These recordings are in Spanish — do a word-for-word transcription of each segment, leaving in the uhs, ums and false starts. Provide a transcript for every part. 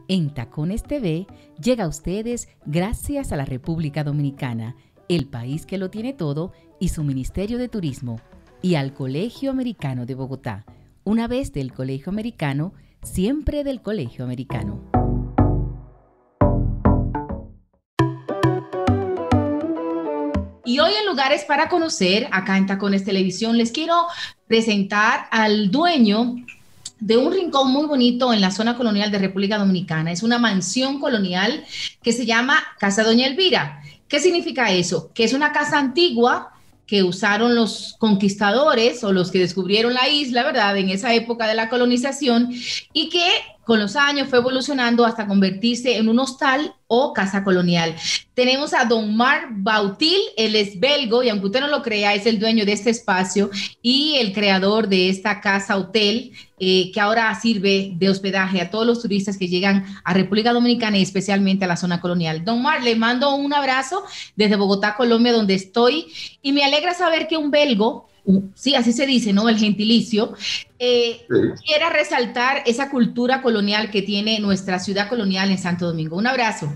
En Tacones T V llega a ustedes gracias a la República Dominicana, el país que lo tiene todo, y su Ministerio de Turismo, y al Colegio Americano de Bogotá. Una vez del Colegio Americano, siempre del Colegio Americano. Y hoy en Lugares para Conocer, acá en Tacones Televisión, les quiero presentar al dueño de un rincón muy bonito en la zona colonial de República Dominicana. Es una mansión colonial que se llama Casa Doña Elvira. ¿Qué significa eso? Que es una casa antigua que usaron los conquistadores o los que descubrieron la isla, ¿verdad?, en esa época de la colonización, y que con los años fue evolucionando hasta convertirse en un hostal o casa colonial. Tenemos a don Marc Bautil, él es belgo y aunque usted no lo crea, es el dueño de este espacio y el creador de esta casa hotel eh, que ahora sirve de hospedaje a todos los turistas que llegan a República Dominicana y especialmente a la zona colonial. Don Marc, le mando un abrazo desde Bogotá, Colombia, donde estoy, y me alegra saber que un belgo, sí, así se dice, ¿no?, el gentilicio, eh, sí, quiera resaltar esa cultura colonial que tiene nuestra ciudad colonial en Santo Domingo. Un abrazo.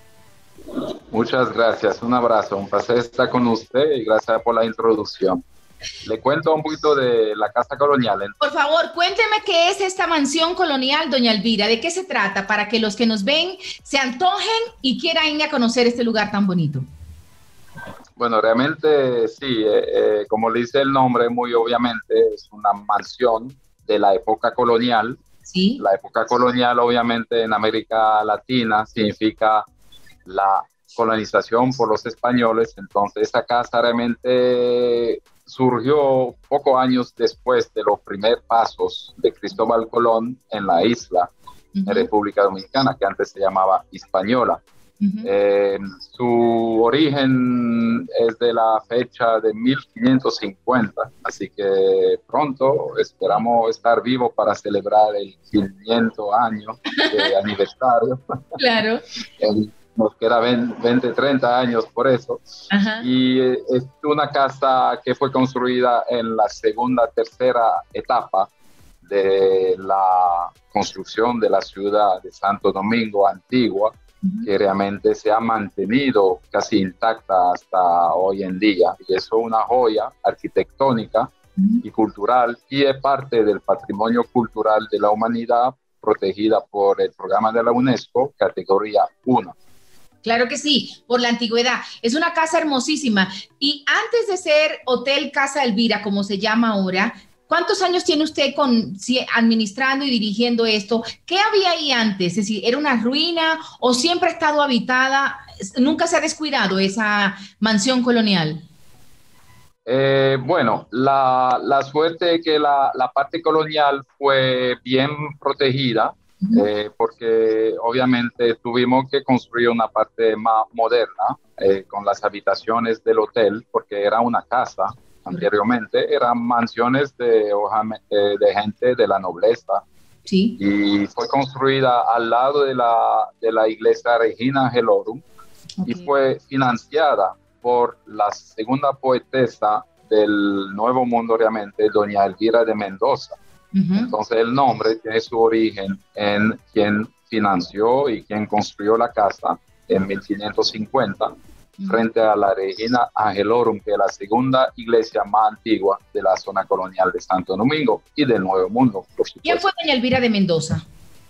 Muchas gracias, un abrazo, un placer estar con usted y gracias por la introducción. Le cuento un poquito de la casa colonial. Por favor, cuénteme qué es esta mansión colonial, doña Elvira, ¿de qué se trata? Para que los que nos ven se antojen y quieran ir a conocer este lugar tan bonito. Bueno, realmente sí, eh, eh, como le dice el nombre, muy obviamente es una mansión de la época colonial. Sí. La época colonial, obviamente, en América Latina significa la colonización por los españoles. Entonces, esta casa realmente surgió pocos años después de los primeros pasos de Cristóbal Colón en la isla uh-huh. de República Dominicana, que antes se llamaba Hispaniola. Uh-huh. Eh, su origen es de la fecha de mil quinientos cincuenta, así que pronto esperamos estar vivos para celebrar el quinientos años de aniversario. Claro. el, nos queda veinte, treinta años por eso. Uh-huh. Y eh, es una casa que fue construida en la segunda, tercera etapa de la construcción de la ciudad de Santo Domingo antigua, que realmente se ha mantenido casi intacta hasta hoy en día. Y eso es una joya arquitectónica uh-huh. y cultural, y es parte del patrimonio cultural de la humanidad, protegida por el programa de la UNESCO, categoría uno. Claro que sí, por la antigüedad. Es una casa hermosísima. Y antes de ser Hotel Casa Elvira, como se llama ahora, ¿cuántos años tiene usted con, si, administrando y dirigiendo esto? ¿Qué había ahí antes? Es decir, ¿era una ruina o siempre ha estado habitada? ¿Nunca se ha descuidado esa mansión colonial? Eh, bueno, la, la suerte es que la, la parte colonial fue bien protegida, uh-huh. eh, porque obviamente tuvimos que construir una parte más moderna eh, con las habitaciones del hotel, porque era una casa. Anteriormente eran mansiones de, de gente de la nobleza. Sí. Y fue construida al lado de la, de la iglesia Regina Angelorum, okay. y fue financiada por la segunda poetesa del Nuevo Mundo, realmente, doña Elvira de Mendoza. Uh-huh. Entonces el nombre tiene su origen en quien financió y quien construyó la casa en mil quinientos cincuenta. Frente a la Regina Angelorum, que es la segunda iglesia más antigua de la zona colonial de Santo Domingo y del Nuevo Mundo, por supuesto. ¿Quién fue doña Elvira de Mendoza?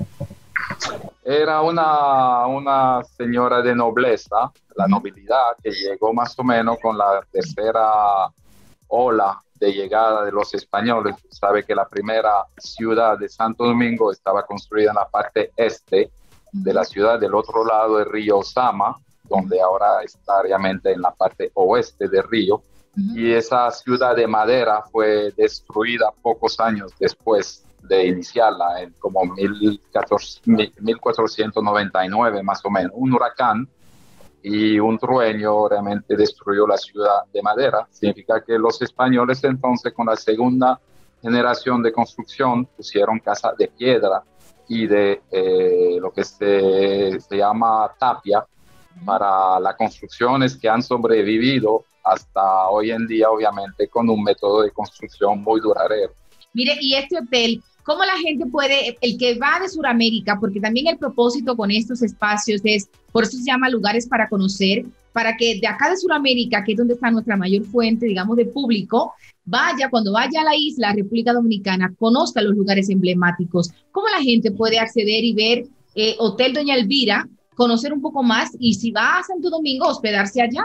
Era una, una señora de nobleza, la uh-huh. nobilidad, que llegó más o menos con la tercera ola de llegada de los españoles. Sabe que la primera ciudad de Santo Domingo estaba construida en la parte este uh-huh. de la ciudad, del otro lado del río Sama, donde ahora está realmente en la parte oeste del río, uh-huh. y esa ciudad de madera fue destruida pocos años después de iniciarla, en como mil cuatrocientos noventa y nueve más o menos. Un huracán y un trueno realmente destruyó la ciudad de madera. Significa que los españoles entonces, con la segunda generación de construcción, pusieron casas de piedra y de eh, lo que se, se llama tapia, para las construcciones que han sobrevivido hasta hoy en día, obviamente, con un método de construcción muy duradero. Mire, y este hotel, ¿Cómo la gente puede, el que va de Sudamérica, porque también el propósito con estos espacios es, por eso se llama lugares para conocer, para que de acá de Sudamérica, que es donde está nuestra mayor fuente, digamos, de público, vaya, cuando vaya a la isla, República Dominicana, conozca los lugares emblemáticos? ¿Cómo la gente puede acceder y ver eh, Hotel Doña Elvira, conocer un poco más y si va a Santo Domingo, hospedarse allá?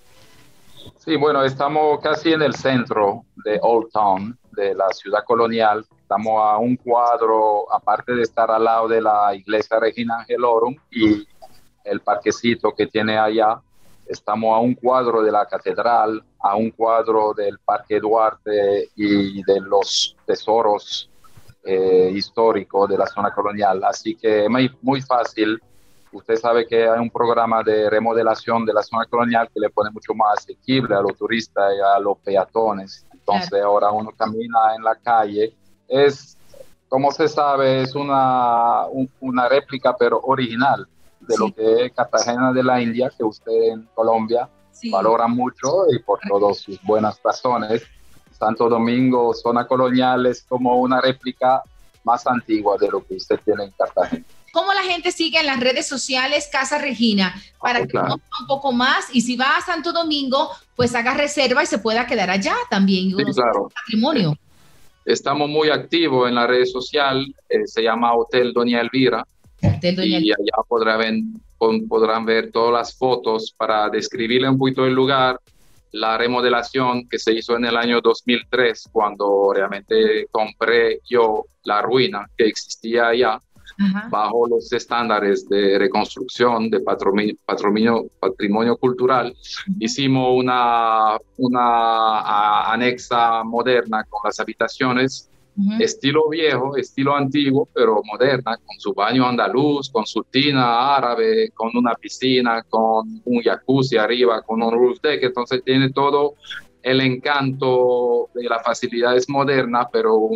Sí, bueno, estamos casi en el centro de Old Town, de la ciudad colonial. Estamos a un cuadro, aparte de estar al lado de la iglesia Regina Angelorum y el parquecito que tiene allá, estamos a un cuadro de la catedral, a un cuadro del Parque Duarte y de los tesoros eh, históricos de la zona colonial. Así que es muy, muy fácil. Usted sabe que hay un programa de remodelación de la zona colonial que le pone mucho más asequible a los turistas y a los peatones. Entonces claro, ahora uno camina en la calle. Es, como se sabe, es una, un, una réplica pero original de sí, lo que es Cartagena de la India, que usted en Colombia sí, valora mucho y por todas sus buenas razones. Santo Domingo, zona colonial, es como una réplica más antigua de lo que usted tiene en Cartagena. ¿Cómo la gente sigue en las redes sociales Casa Regina para oh, que claro, conozca un poco más? Y si va a Santo Domingo, pues haga reserva y se pueda quedar allá también. Sí, claro. Patrimonio. Estamos muy activos en las redes sociales. Eh, se llama Hotel Doña Elvira. Hotel Doña y allá podrán ver, podrán ver todas las fotos para describirle un poquito el lugar, la remodelación que se hizo en el año dos mil tres, cuando realmente compré yo la ruina que existía allá. Ajá. Bajo los estándares de reconstrucción de patrimonio, patrimonio, patrimonio cultural. Uh-huh. Hicimos una, una a, anexa moderna con las habitaciones, uh-huh, estilo viejo, estilo antiguo, pero moderna, con su baño andaluz, con su tina árabe, con una piscina, con un jacuzzi arriba, con un roof deck. Entonces tiene todo el encanto de las facilidades modernas, pero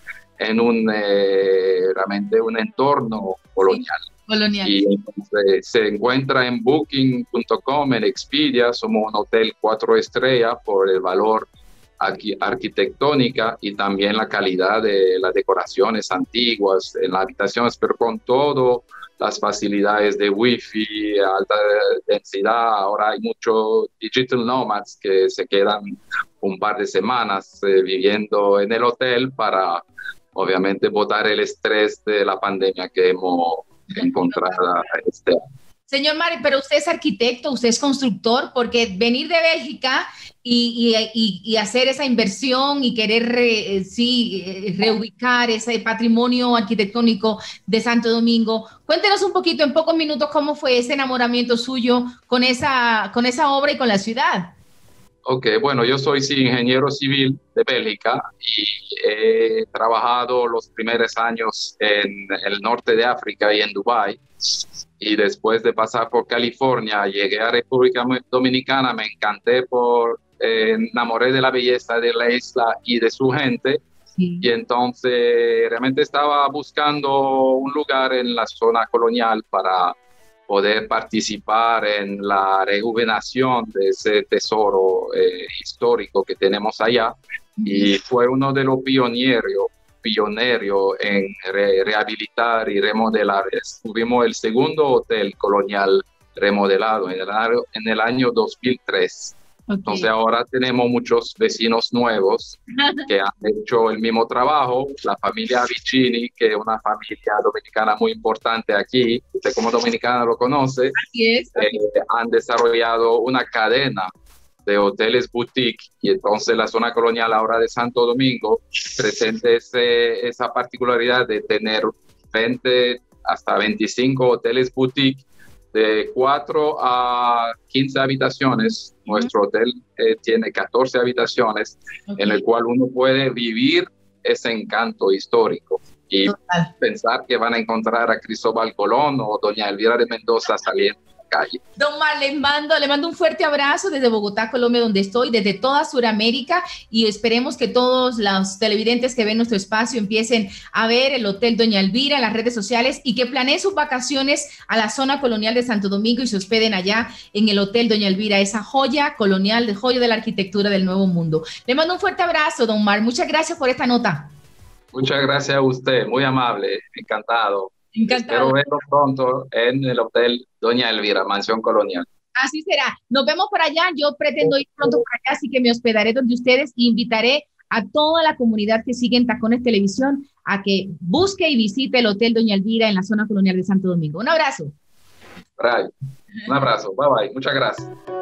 en un eh, realmente un entorno colonial. Sí, colonial. Y entonces se encuentra en booking punto com, en Expedia. Somos un hotel cuatro estrellas por el valor arqui arquitectónica y también la calidad de las decoraciones antiguas en las habitaciones, pero con todas las facilidades de wifi, alta densidad. Ahora hay muchos digital nomads que se quedan un par de semanas eh, viviendo en el hotel para obviamente botar el estrés de la pandemia que hemos encontrado este año. Señor Mari, pero usted es arquitecto, usted es constructor, porque venir de Bélgica y, y, y hacer esa inversión y querer re, sí, reubicar ese patrimonio arquitectónico de Santo Domingo, cuéntenos un poquito, en pocos minutos, cómo fue ese enamoramiento suyo con esa, con esa obra y con la ciudad. Ok, bueno, yo soy sí, ingeniero civil de Bélgica y he trabajado los primeros años en el norte de África y en Dubái. Y después de pasar por California, llegué a República Dominicana, me encanté por, eh, enamoré de la belleza de la isla y de su gente. Sí. Y entonces realmente estaba buscando un lugar en la zona colonial para poder participar en la rejuvenación de ese tesoro eh, histórico que tenemos allá. Y fue uno de los pioneros, pioneros en re rehabilitar y remodelar. Tuvimos el segundo hotel colonial remodelado en el año, en el año dos mil tres. Okay. Entonces ahora tenemos muchos vecinos nuevos que han hecho el mismo trabajo. La familia Vicini, que es una familia dominicana muy importante aquí, usted como dominicana lo conoce, así es, así es. Eh, han desarrollado una cadena de hoteles boutique y entonces la zona colonial ahora de Santo Domingo presenta ese, esa particularidad de tener veinte hasta veinticinco hoteles boutique de cuatro a quince habitaciones. Uh-huh. Nuestro hotel eh, tiene catorce habitaciones, okay, en el cual uno puede vivir ese encanto histórico y total, pensar que van a encontrar a Cristóbal Colón o Doña Elvira de Mendoza saliendo a la calle. Don Mar, le mando, le mando un fuerte abrazo desde Bogotá, Colombia, donde estoy, desde toda Sudamérica, y esperemos que todos los televidentes que ven nuestro espacio empiecen a ver el Hotel Doña Elvira en las redes sociales y que planeen sus vacaciones a la zona colonial de Santo Domingo y se hospeden allá en el Hotel Doña Elvira, esa joya colonial, de joya de la arquitectura del Nuevo Mundo. Le mando un fuerte abrazo, don Mar. Muchas gracias por esta nota. Muchas gracias a usted, muy amable, encantado. Encantado. Espero verlo pronto en el Hotel Doña Elvira, Mansión Colonial. Así será. Nos vemos por allá. Yo pretendo ir pronto por allá, así que me hospedaré donde ustedes e invitaré a toda la comunidad que sigue en Tacones Televisión a que busque y visite el Hotel Doña Elvira en la zona colonial de Santo Domingo. Un abrazo. Right. Un abrazo. Bye bye. Muchas gracias.